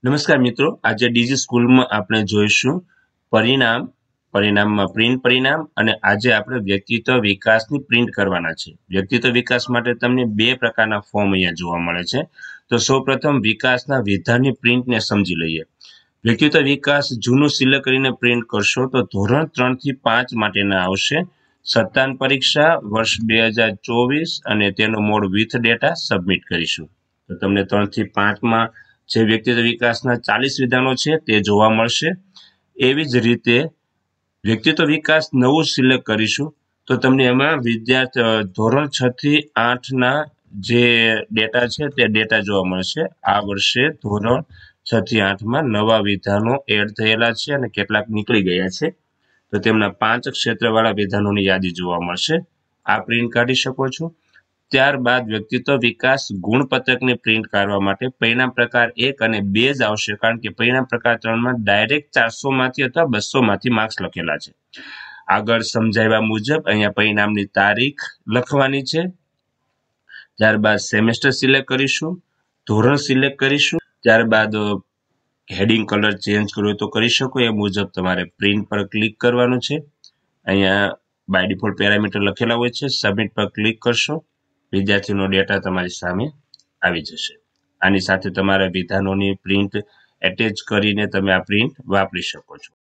નમસ્કાર મિત્રો, આજે ડીજી સ્કૂલમાં આપણે જોઈશું પરિણામમાં પ્રિન્ટ પરિણામ અને આજે આપણે વ્યક્તિત્વ વિકાસની પ્રિન્ટ કરવાના છે. વ્યક્તિત્વ વિકાસ માટે તમને બે પ્રકારના ફોર્મ અહીંયા જોવા મળે છે. તો સૌપ્રથમ વિકાસના વિધાનની પ્રિન્ટને સમજી લઈએ. વ્યક્તિત્વ વિકાસ જૂનું સિલેક્ટ કરીને પ્રિન્ટ કરશો તો ધોરણ 3 થી 5 માટેના આવશે. સત્તાન પરીક્ષા વર્ષ 2024 અને તેનો મોડ વિથ ડેટા સબમિટ કરીશું. તો તમને 3 થી 5માં જે વ્યક્તિત્વ વિકાસના 40 વિધાનો છે તે જોવા મળશે. એવી જ રીતે વ્યક્તિત્વ વિકાસ નવું સિલેક્ટ કરીશું તો તમને એમાં ધોરણ 6 થી 8ના જે ડેટા છે તે ડેટા જોવા મળશે. આ વર્ષે ધોરણ 6 થી 8માં નવા વિધાનો એડ થયેલા છે અને કેટલાક નીકળી ગયા છે. તો તેમના 5 ક્ષેત્રવાળા વિધાનોની યાદી જોવા મળશે. આ પ્રિન્ટ કાઢી શકો છો. ત્યારબાદ વ્યક્તિત્વ વિકાસ ગુણપત્રકની પ્રિન્ટ કાઢવા માટે પરિણામ પ્રકાર 1 અને 2 જ આવશે, કારણ કે પરિણામ પ્રકાર 3માં ડાયરેક્ટ 400માંથી અથવા 200માંથી માર્ક્સ લખેલા છે. આગળ સમજાવ્યા મુજબ અહીંયા પરિણામની તારીખ લખવાની છે. ત્યારબાદ સેમેસ્ટર સિલેક્ટ કરીશું, ધોરણ સિલેક્ટ કરીશું. ત્યારબાદ હેડિંગ કલર ચેન્જ કરવો તો કરી શકો. એ મુજબ તમારે પ્રિન્ટ પર ક્લિક કરવાનું છે. અહીંયા બાય ડિફોલ્ટ પેરામીટર લખેલા હોય છે. સબમિટ પર ક્લિક કરશો, વિદ્યાર્થીનો ડેટા તમારી સામે આવી જશે. આની સાથે તમારા વિધાનોની પ્રિન્ટ એટેચ કરીને તમે આ પ્રિન્ટ વાપરી શકો છો.